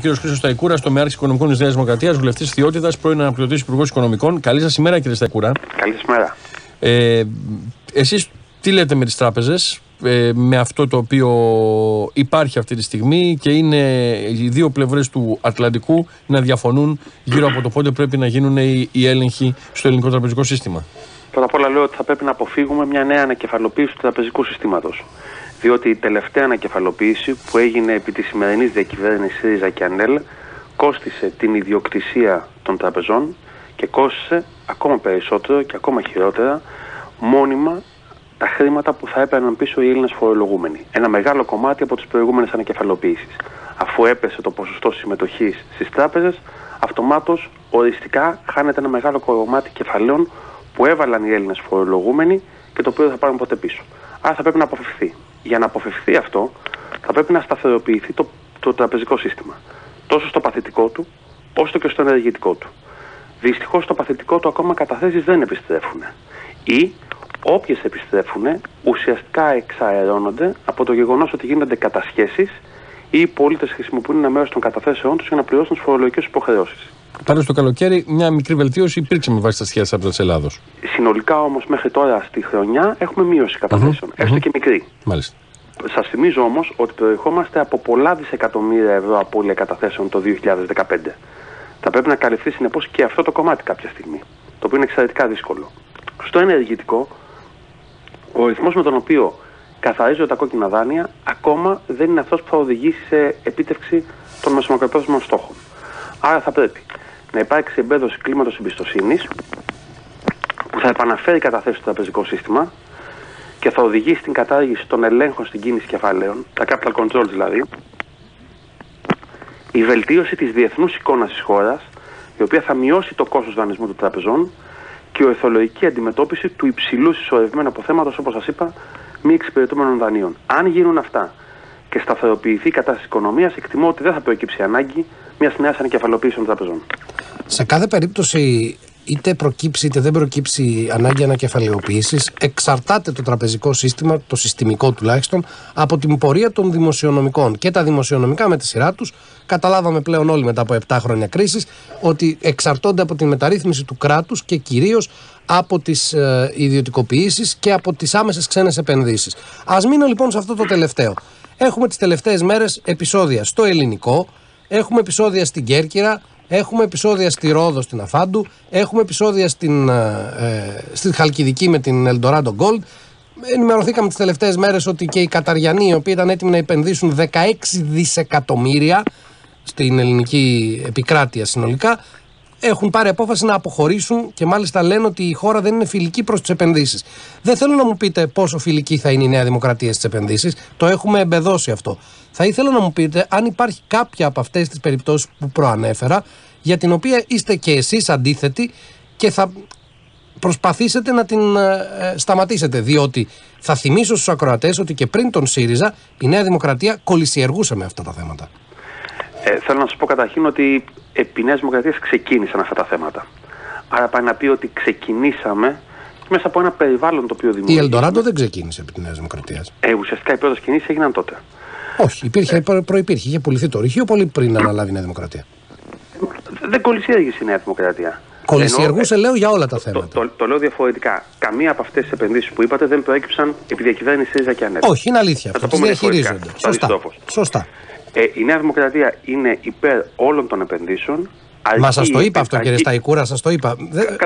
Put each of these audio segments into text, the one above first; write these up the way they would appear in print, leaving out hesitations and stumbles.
Χρήστος Σταϊκούρας, τομεάρχης Οικονομικών της Νέας Δημοκρατίας, βουλευτής Θειότητας, πρώην αναπληρωτής Υπουργός Οικονομικών. Καλή σας ημέρα, κύριε Σταϊκούρα. Καλή ημέρα. Εσείς τι λέτε με τις τράπεζες, με αυτό το οποίο υπάρχει αυτή τη στιγμή και είναι οι δύο πλευρές του Ατλαντικού να διαφωνούν γύρω από το πότε πρέπει να γίνουν οι έλεγχοι στο ελληνικό τραπεζικό σύστημα? Πρώτα απ' όλα λέω ότι θα πρέπει να αποφύγουμε μια νέα ανακεφαλοποίηση του τραπεζικού συστήματος. Διότι η τελευταία ανακεφαλοποίηση που έγινε επί της σημερινής διακυβέρνησης ΣΥΡΙΖΑ και ΑΝΕΛ κόστισε την ιδιοκτησία των τραπεζών και κόστισε ακόμα περισσότερο και ακόμα χειρότερα μόνιμα τα χρήματα που θα έπαιρναν πίσω οι Έλληνες φορολογούμενοι. Ένα μεγάλο κομμάτι από τις προηγούμενες ανακεφαλοποίησεις. Αφού έπεσε το ποσοστό συμμετοχής στις τράπεζες, αυτομάτως οριστικά χάνεται ένα μεγάλο κομμάτι κεφαλαίων που έβαλαν οι Έλληνες φορολογούμενοι και το οποίο θα πάρουν ποτέ πίσω. Άρα θα πρέπει να αποφευθεί. Για να αποφευθεί αυτό, θα πρέπει να σταθεροποιηθεί το τραπεζικό σύστημα. Τόσο στο παθητικό του, όσο και στο ενεργητικό του. Δυστυχώς στο παθητικό του ακόμα καταθέσεις δεν επιστρέφουν. Ή όποιες επιστρέφουν ουσιαστικά εξαερώνονται από το γεγονός ότι γίνονται κατασχέσεις ή οι πολίτες χρησιμοποιούν ένα μέρος των καταθέσεών τους για να πληρώσουν τις φορολογικές υποχρεώσεις. Πάντως το καλοκαίρι μια μικρή βελτίωση υπήρξε με βάση τα στοιχεία της Τράπεζας Ελλάδος. Συνολικά όμως μέχρι τώρα στη χρονιά έχουμε μείωση καταθέσεων, έστω και μικρή. Μάλιστα. Σας θυμίζω όμως ότι προερχόμαστε από πολλά δισεκατομμύρια ευρώ απώλεια καταθέσεων το 2015. Θα πρέπει να καλυφθεί συνεπώς και αυτό το κομμάτι κάποια στιγμή, το οποίο είναι εξαιρετικά δύσκολο. Στο ενεργητικό, ο ρυθμός με τον οποίο καθαρίζονται τα κόκκινα δάνεια ακόμα δεν είναι αυτός που θα οδηγήσει σε επίτευξη των μεσομακροπρόθεσμων στόχων. Άρα θα πρέπει να υπάρξει εμπέδωση κλίματος εμπιστοσύνης που θα επαναφέρει καταθέσεις στο τραπεζικό σύστημα και θα οδηγήσει στην κατάργηση των ελέγχων στην κίνηση κεφαλαίων, τα capital controls δηλαδή, η βελτίωση της διεθνούς εικόνας της χώρας, η οποία θα μειώσει το κόστος δανεισμού των τραπεζών και η ορθολογική αντιμετώπιση του υψηλού συσσωρευμένου αποθέματος, όπως σας είπα, μη εξυπηρετούμενων δανείων. Αν γίνουν αυτά και σταθεροποιηθεί η κατάσταση της οικονομίας, εκτιμώ ότι δεν θα προκύψει ανάγκη μιας νέας ανακεφαλοποίησης των τραπεζών. Σε κάθε περίπτωση, είτε προκύψει είτε δεν προκύψει ανάγκη ανακεφαλαιοποίησης, εξαρτάται το τραπεζικό σύστημα, το συστημικό τουλάχιστον, από την πορεία των δημοσιονομικών. Και τα δημοσιονομικά με τη σειρά τους, καταλάβαμε πλέον όλοι μετά από 7 χρόνια κρίσης, ότι εξαρτώνται από τη μεταρρύθμιση του κράτους και κυρίως από τις ιδιωτικοποιήσεις και από τις άμεσες ξένες επενδύσεις. Ας μείνω λοιπόν σε αυτό το τελευταίο. Έχουμε τις τελευταίες μέρες επεισόδια στο ελληνικό, έχουμε επεισόδια στην Κέρκυρα, έχουμε επεισόδια στη Ρόδο στην Αφάντου, έχουμε επεισόδια στην Χαλκιδική με την Eldorado Gold. Ενημερωθήκαμε τις τελευταίες μέρες ότι και οι Καταριανοί, οι οποίοι ήταν έτοιμοι να επενδύσουν 16 δισεκατομμύρια στην ελληνική επικράτεια συνολικά, έχουν πάρει απόφαση να αποχωρήσουν και μάλιστα λένε ότι η χώρα δεν είναι φιλική προς τις επενδύσεις. Δεν θέλω να μου πείτε πόσο φιλική θα είναι η Νέα Δημοκρατία στις επενδύσεις, το έχουμε εμπεδώσει αυτό. Θα ήθελα να μου πείτε αν υπάρχει κάποια από αυτές τις περιπτώσεις που προανέφερα, για την οποία είστε και εσείς αντίθετοι και θα προσπαθήσετε να την σταματήσετε. Διότι θα θυμίσω στους ακροατές ότι και πριν τον ΣΥΡΙΖΑ η Νέα Δημοκρατία κολυσιεργούσε με αυτά τα θέματα. Θέλω να σας πω καταρχήν ότι επί Νέας Δημοκρατίας ξεκίνησαν αυτά τα θέματα. Άρα πάει να πει ότι ξεκινήσαμε μέσα από ένα περιβάλλον το οποίο δημιουργήθηκε. Η Eldorado δεν ξεκίνησε επί της Νέας Δημοκρατίας. Ουσιαστικά οι πρώτες κινήσεις έγιναν τότε. Όχι, προϋπήρχε. Είχε πουληθεί το ρηχείο πολύ πριν αναλάβει η Νέα Δημοκρατία. Δεν κολυσιέργησε η Νέα Δημοκρατία. Κολυσιεργούσε, λέω, για όλα τα θέματα. Το λέω διαφορετικά. Καμία από αυτές τις επενδύσεις που είπατε δεν προέκυψαν επί διακυβέρνηση ΣΥΡΙΖΑ και ΑΝΕΛ. Όχι, είναι αλήθεια. Αυτό τις διαχειρίζονται. Σωστά. Η Νέα Δημοκρατία είναι υπέρ όλων των επενδύσεων. Μα σας το είπα αυτό, κύριε Σταϊκούρα, σας το είπα.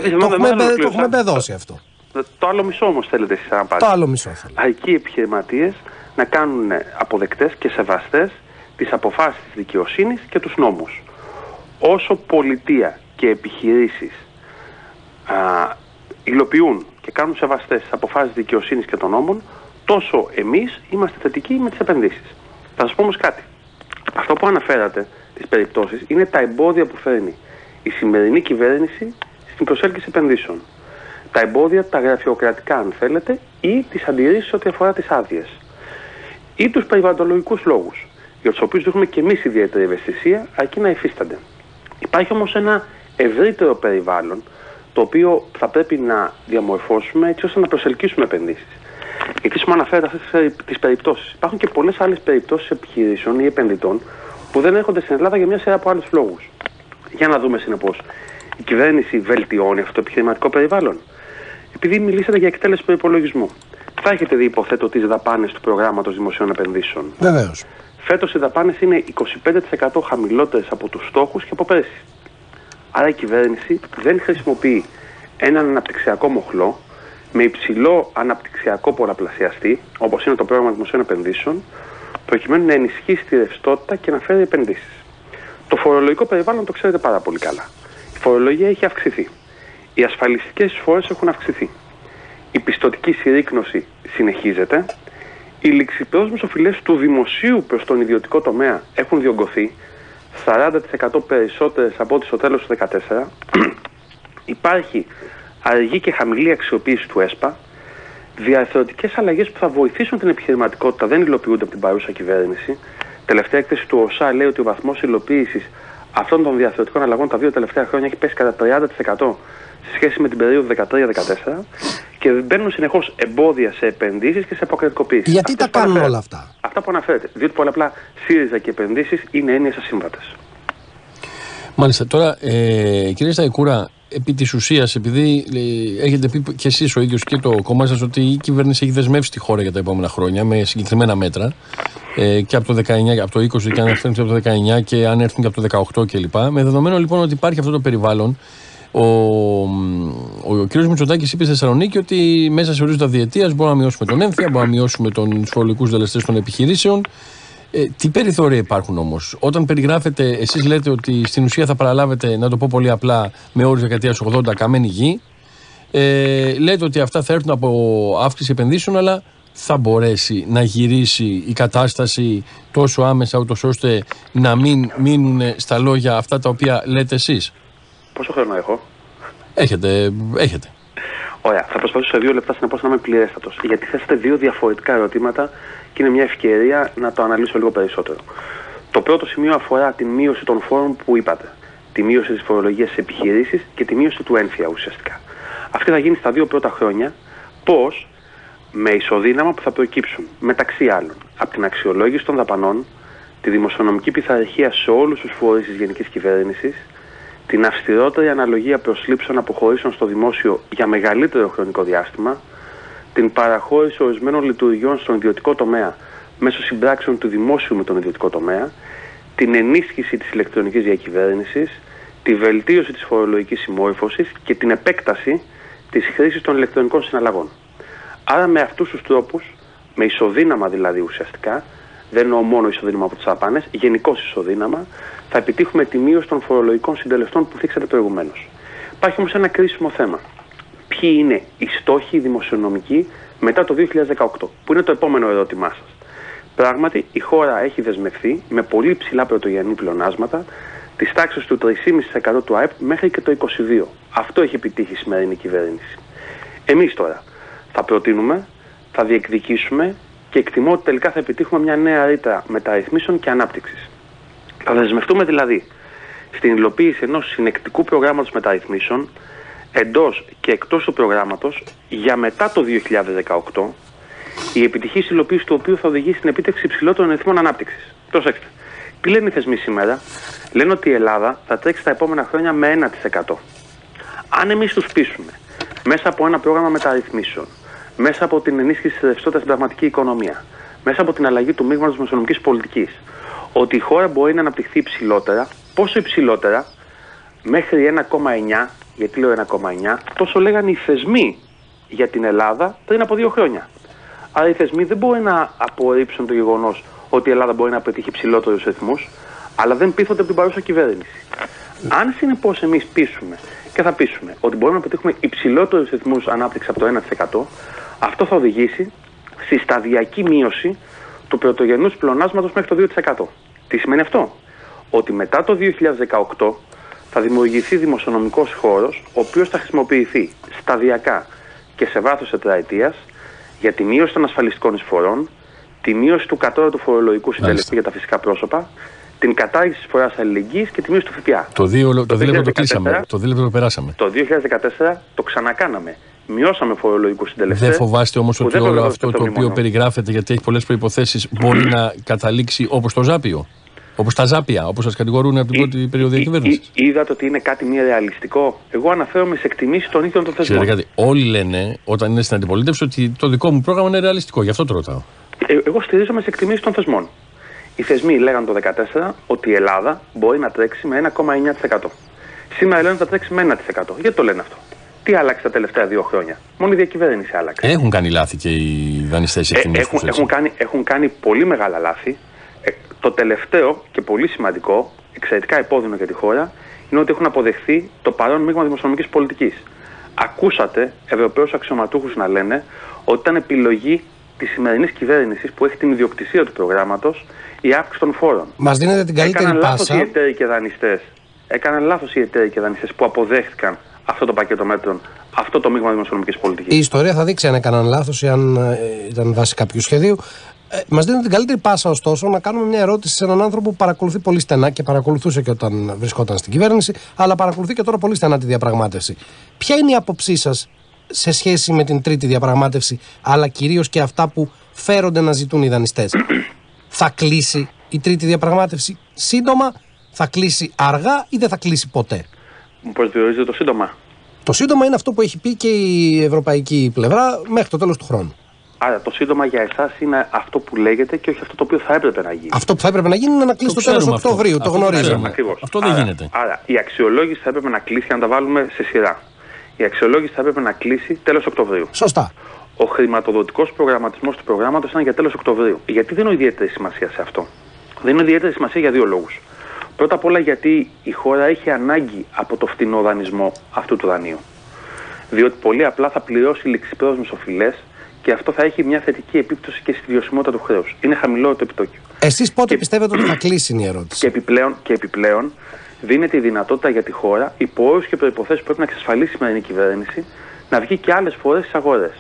Το έχουμε μπεδώσει αυτό. Το άλλο μισό όμως θέλετε εσείς να πάρετε. Το άλλο μισό θέλω. Αρκεί οι επιχειρηματίες να κάνουν αποδεκτές και σεβαστές τις αποφάσεις της δικαιοσύνης και τους νόμους. Όσο πολιτεία και επιχειρήσεις υλοποιούν και κάνουν σεβαστές τις αποφάσεις της δικαιοσύνης και των νόμων, τόσο εμείς είμαστε θετικοί με τις επενδύσεις. Θα σας πω όμως κάτι. Αυτό που αναφέρατε, τις περιπτώσεις, είναι τα εμπόδια που φέρνει η σημερινή κυβέρνηση στην προσέλκυση επενδύσεων. Τα εμπόδια, τα γραφειοκρατικά αν θέλετε, ή τις αντιρρήσεις ό,τι αφορά τις άδειες. Ή τους περιβαλλοντολογικούς λόγους, για τους οποίους δείχνουμε και εμείς ιδιαίτερη ευαισθησία, αρκεί να υφίστανται. Υπάρχει όμως ένα ευρύτερο περιβάλλον, το οποίο θα πρέπει να διαμορφώσουμε έτσι ώστε να προσελκύσουμε επενδύσεις. Γιατί σου αναφέρετε αυτές τις περιπτώσεις. Υπάρχουν και πολλές άλλες περιπτώσεις επιχειρήσεων ή επενδυτών που δεν έρχονται στην Ελλάδα για μια σειρά από άλλους λόγους. Για να δούμε συνεπώς. Η κυβέρνηση βελτιώνει αυτό το επιχειρηματικό περιβάλλον. Επειδή μιλήσατε για εκτέλεση προϋπολογισμού, θα έχετε δει, υποθέτω, τις δαπάνες του προγράμματος δημοσίων επενδύσεων. Βεβαίως. Φέτος οι δαπάνες είναι 25% χαμηλότερες από τους στόχους και από πέρσι. Άρα η κυβέρνηση δεν χρησιμοποιεί έναν αναπτυξιακό μοχλό με υψηλό αναπτυξιακό πολλαπλασιαστή, όπως είναι το πρόγραμμα δημοσίων επενδύσεων, προκειμένου να ενισχύσει τη ρευστότητα και να φέρει επενδύσεις. Το φορολογικό περιβάλλον το ξέρετε πάρα πολύ καλά. Η φορολογία έχει αυξηθεί. Οι ασφαλιστικές εισφορές έχουν αυξηθεί. Η πιστωτική συρρίκνωση συνεχίζεται. Οι ληξιπρόσμες οφειλές του δημοσίου προς τον ιδιωτικό τομέα έχουν διωγγωθεί 40% περισσότερες από ό,τι στο τέλος του 2014. Υπάρχει αργή και χαμηλή αξιοποίηση του ΕΣΠΑ. Διαρθρωτικές αλλαγές που θα βοηθήσουν την επιχειρηματικότητα δεν υλοποιούνται από την παρούσα κυβέρνηση. Τελευταία έκθεση του ΟΣΑ λέει ότι ο βαθμός υλοποίησης αυτών των διαρθρωτικών αλλαγών τα 2 τελευταία χρόνια έχει πέσει κατά 30% σε σχέση με την περίοδο 13-14 και μπαίνουν συνεχώς εμπόδια σε επενδύσεις και σε αποκρατικοποίηση. Γιατί τα κάνουν όλα αυτά? Αυτά που αναφέρετε. Διότι πολλαπλά ΣΥΡΙΖΑ και επενδύσεις είναι έννοιες ασύμβατες. Μάλιστα. Τώρα, κύριε Σταϊκούρα, επί της ουσίας, επειδή έχετε πει και εσείς ο ίδιος και το κόμμα σας ότι η κυβέρνηση έχει δεσμεύσει τη χώρα για τα επόμενα χρόνια με συγκεκριμένα μέτρα και από το 19, από το 20 και αν έρθουν και από το 19 και αν έρθουν και από το 18 κλπ. Με δεδομένο λοιπόν ότι υπάρχει αυτό το περιβάλλον, ο κ. Μητσοτάκης είπε στη Θεσσαλονίκη ότι μέσα σε ορίζοντα διετίας μπορούμε να μειώσουμε τον έμφυα, μπορούμε να μειώσουμε τους φορολογικούς δελεστές των επιχειρήσεων. Τι περιθώρια υπάρχουν όμως? Όταν περιγράφετε, εσείς λέτε ότι στην ουσία θα παραλάβετε, να το πω πολύ απλά, με όρους δεκαετίας 80 καμένη γη. Λέτε ότι αυτά θα έρθουν από αύξηση επενδύσεων, αλλά θα μπορέσει να γυρίσει η κατάσταση τόσο άμεσα, ούτως ώστε να μην μείνουν στα λόγια αυτά τα οποία λέτε εσείς? Πόσο χρόνο έχω? Έχετε. Ωραία. Θα προσπαθήσω σε 2 λεπτά συνεπώς να είμαι πληρέστατος. Γιατί θέσατε 2 διαφορετικά ερωτήματα και είναι μια ευκαιρία να το αναλύσω λίγο περισσότερο. Το πρώτο σημείο αφορά τη μείωση των φόρων που είπατε. Τη μείωση της φορολογίας στις επιχειρήσεις και τη μείωση του έμφυα ουσιαστικά. Αυτή θα γίνει στα 2 πρώτα χρόνια. Πώς? Με ισοδύναμα που θα προκύψουν μεταξύ άλλων από την αξιολόγηση των δαπανών, τη δημοσιονομική πειθαρχία σε όλους τους φορείς της γενικής κυβέρνησης, την αυστηρότερη αναλογία προσλήψεων αποχωρήσεων στο δημόσιο για μεγαλύτερο χρονικό διάστημα, την παραχώρηση ορισμένων λειτουργιών στον ιδιωτικό τομέα μέσω συμπράξεων του δημόσιου με τον ιδιωτικό τομέα, την ενίσχυση της ηλεκτρονικής διακυβέρνησης, τη βελτίωση της φορολογικής συμμόρφωσης και την επέκταση της χρήσης των ηλεκτρονικών συναλλαγών. Άρα με αυτούς τους τρόπους, με ισοδύναμα δηλαδή ουσιαστικά, δεν εννοώ μόνο ισοδύναμα από τις δαπάνες, γενικώς ισοδύναμα, θα επιτύχουμε τη μείωση των φορολογικών συντελεστών που θίξατε προηγουμένως. Υπάρχει όμως ένα κρίσιμο θέμα. Ποιοι είναι οι στόχοι δημοσιονομικοί μετά το 2018, που είναι το επόμενο ερώτημά σας. Πράγματι, η χώρα έχει δεσμευθεί με πολύ ψηλά πρωτογενή πλεονάσματα της τάξης του 3,5% του ΑΕΠ μέχρι και το 2022. Αυτό έχει επιτύχει η σημερινή κυβέρνηση. Εμείς τώρα θα προτείνουμε, θα διεκδικήσουμε και εκτιμώ ότι τελικά θα επιτύχουμε μια νέα ρήτρα μεταρρυθμίσεων και ανάπτυξης. Θα δεσμευτούμε δηλαδή στην υλοποίηση ενός συνεκτικού προγράμματος μεταρρυθμίσεων εντός και εκτός του προγράμματος για μετά το 2018, η επιτυχής υλοποίηση του οποίου θα οδηγήσει στην επίτευξη υψηλότερων ρυθμών ανάπτυξης. Προσέξτε. Τι λένε οι θεσμοί σήμερα? Λένε ότι η Ελλάδα θα τρέξει τα επόμενα χρόνια με 1%. Αν εμείς τους πείσουμε μέσα από ένα πρόγραμμα μεταρρυθμίσεων, μέσα από την ενίσχυση της ρευστότητας στην πραγματική οικονομία, μέσα από την αλλαγή του μείγματος δημοσιονομικής πολιτικής, ότι η χώρα μπορεί να αναπτυχθεί υψηλότερα, πόσο υψηλότερα? Μέχρι 1,9, γιατί λέω 1,9, τόσο λέγανε οι θεσμοί για την Ελλάδα πριν από 2 χρόνια. Άρα οι θεσμοί δεν μπορεί να απορρίψουν το γεγονός ότι η Ελλάδα μπορεί να πετύχει υψηλότερους ρυθμούς, αλλά δεν πείθονται από την παρούσα κυβέρνηση. Αν συνεπώς εμείς πείσουμε και θα πείσουμε ότι μπορούμε να πετύχουμε υψηλότερους ρυθμούς ανάπτυξης από το 1%, αυτό θα οδηγήσει στη σταδιακή μείωση του πρωτογενούς πλεονάσματος μέχρι το 2%. Τι σημαίνει αυτό? Ότι μετά το 2018 θα δημιουργηθεί δημοσιονομικός χώρος, ο οποίος θα χρησιμοποιηθεί σταδιακά και σε βάθος τετραετίας για τη μείωση των ασφαλιστικών εισφορών, τη μείωση του κατώτατου φορολογικού συντελεστή για τα φυσικά πρόσωπα, την κατάργηση της φοράς αλληλεγγύης και τη μείωση του ΦΠΑ. Το δίλεπτο το κλείσαμε. Το δίλεπτο το περάσαμε. Το 2014 το ξανακάναμε. Μειώσαμε φορολογικούς συντελεστές. Δεν φοβάστε όμως ότι όλο αυτό το οποίο περιγράφεται, γιατί έχει πολλές προϋποθέσεις, μπορεί να καταλήξει όπως το Ζάπιο? Όπως τα ζάπια, όπως σας κατηγορούν από την πρώτη περίοδο διακυβέρνησης. Είδατε ότι είναι κάτι μη ρεαλιστικό? Εγώ αναφέρομαι σε εκτιμήσεις των ίδιων των θεσμών. Κάτι. Όλοι λένε όταν είναι στην αντιπολίτευση ότι το δικό μου πρόγραμμα είναι ρεαλιστικό. Γι' αυτό το ρωτάω. Εγώ στηρίζομαι σε εκτιμήσεις των θεσμών. Οι θεσμοί λέγανε το 2014 ότι η Ελλάδα μπορεί να τρέξει με 1,9%. Σήμερα λένε ότι θα τρέξει με 1%. Γιατί το λένε αυτό? Τι άλλαξε τα τελευταία 2 χρόνια? Μόνο η διακυβέρνηση άλλαξε. Έχουν κάνει λάθη και οι δανειστές έχουν κάνει πολύ μεγάλα λάθη. Το τελευταίο και πολύ σημαντικό, εξαιρετικά επώδυνο για τη χώρα, είναι ότι έχουν αποδεχθεί το παρόν μείγμα δημοσιονομικής πολιτικής. Ακούσατε Ευρωπαίους αξιωματούχους να λένε ότι ήταν επιλογή της σημερινής κυβέρνησης που έχει την ιδιοκτησία του προγράμματος η αύξηση των φόρων. Μας δίνετε την καλύτερη πάσα. Έκαναν λάθος οι εταίροι και δανειστές που αποδέχτηκαν αυτό το πακέτο μέτρων, αυτό το μείγμα δημοσιονομικής πολιτικής. Η ιστορία θα δείξει αν έκαναν λάθος ή αν ήταν βάση κάποιου σχεδίου. Μας δίνουν την καλύτερη πάσα, ωστόσο, να κάνουμε μια ερώτηση σε έναν άνθρωπο που παρακολουθεί πολύ στενά και παρακολουθούσε και όταν βρισκόταν στην κυβέρνηση, αλλά παρακολουθεί και τώρα πολύ στενά τη διαπραγμάτευση. Ποια είναι η άποψή σας σε σχέση με την τρίτη διαπραγμάτευση, αλλά κυρίως και αυτά που φέρονται να ζητούν οι δανειστές? Θα κλείσει η τρίτη διαπραγμάτευση σύντομα, θα κλείσει αργά ή δεν θα κλείσει ποτέ? Μου προσδιορίζετε το σύντομα? Το σύντομα είναι αυτό που έχει πει και η ευρωπαϊκή πλευρά μέχρι το τέλος του χρόνου. Άρα το σύντομα για εσάς είναι αυτό που λέγεται και όχι αυτό το οποίο θα έπρεπε να γίνει. Αυτό που θα έπρεπε να γίνει είναι να κλείσει το τέλος Οκτωβρίου. Το γνωρίζουμε. Ακριβώς. Αυτό δεν γίνεται. Άρα η αξιολόγηση θα έπρεπε να κλείσει, για να τα βάλουμε σε σειρά. Η αξιολόγηση θα έπρεπε να κλείσει τέλος Οκτωβρίου. Σωστά. Ο χρηματοδοτικός προγραμματισμός του προγράμματος ήταν για τέλος Οκτωβρίου. Γιατί δίνω ιδιαίτερη σημασία σε αυτό? Δίνω ιδιαίτερη σημασία για 2 λόγους. Πρώτα απ' όλα γιατί η χώρα έχει ανάγκη από το φτηνό δανεισμό αυτού του δανείου. Διότι πολύ απλά θα πληρώσει ληξιπρόσμους οφειλές και αυτό θα έχει μια θετική επίπτωση και στη βιωσιμότητα του χρέους. Είναι χαμηλό το επιτόκιο. Εσείς πότε πιστεύετε ότι θα κλείσει η ερώτηση? Και επιπλέον δίνεται η δυνατότητα για τη χώρα, υπό όρους και προϋποθέσεις που πρέπει να εξασφαλίσει η σημερινή κυβέρνηση, να βγει και άλλες φορές στις αγορές.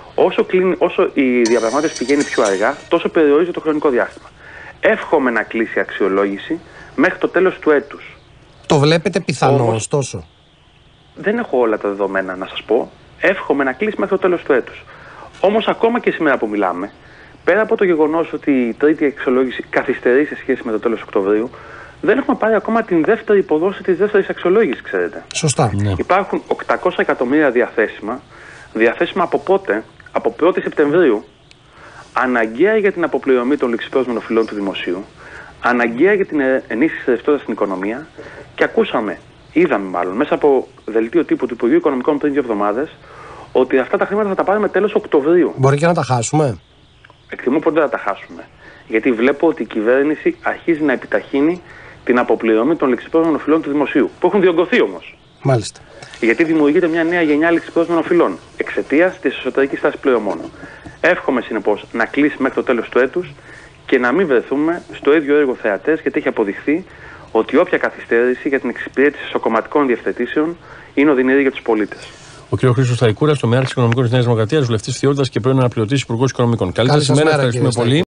Όσο η διαπραγμάτευση πηγαίνει πιο αργά, τόσο περιορίζει το χρονικό διάστημα. Εύχομαι να κλείσει η αξιολόγηση μέχρι το τέλος του έτους. Το βλέπετε πιθανό, ωστόσο? Δεν έχω όλα τα δεδομένα να σας πω. Εύχομαι να κλείσει μέχρι το τέλος του έτους. Όμως ακόμα και σήμερα που μιλάμε, πέρα από το γεγονός ότι η τρίτη αξιολόγηση καθυστερεί σε σχέση με το τέλος Οκτωβρίου, δεν έχουμε πάρει ακόμα την δεύτερη υποδόση της δεύτερης αξιολόγησης, ξέρετε. Σωστά. Ναι. Υπάρχουν 800 εκατομμύρια διαθέσιμα από πότε? Από 1η Σεπτεμβρίου, αναγκαία για την αποπληρωμή των ληξιπρόσμων οφειλών του δημοσίου, αναγκαία για την ενίσχυση της ρευστότητας στην οικονομία, και είδαμε μάλλον μέσα από δελτίο τύπου του Υπουργείου Οικονομικών πριν 2 εβδομάδες ότι αυτά τα χρήματα θα τα πάρουμε τέλος Οκτωβρίου. Μπορεί και να τα χάσουμε. Εκτιμώ ποτέ θα τα χάσουμε. Γιατί βλέπω ότι η κυβέρνηση αρχίζει να επιταχύνει την αποπληρωμή των ληξιπρόσμων οφειλών του δημοσίου, που έχουν διωγγωθεί όμως. Μάλιστα. Γιατί δημιουργείται μια νέα γενιά ληξιπρόσμων οφειλών εξαιτίας της εσωτερικής τάσης πληρωμών. Εύχομαι συνεπώς να κλείσει μέχρι το τέλος του έτους και να μην βρεθούμε στο ίδιο έργο θεατές, γιατί έχει αποδειχθεί ότι όποια καθυστέρηση για την εξυπηρέτηση ισοκομματικών διευθετήσεων είναι οδυνηρή για τους πολίτες. Ο κ. Χρήστος Σταϊκούρας, τομέαρχης Οικονομικών της Νέας Δημοκρατίας, βουλευτής Φθιώτας και πρώην αναπληρωτής Υπουργός Οικονομικών. Καλή σας ημέρα, ευχαριστούμε πολύ.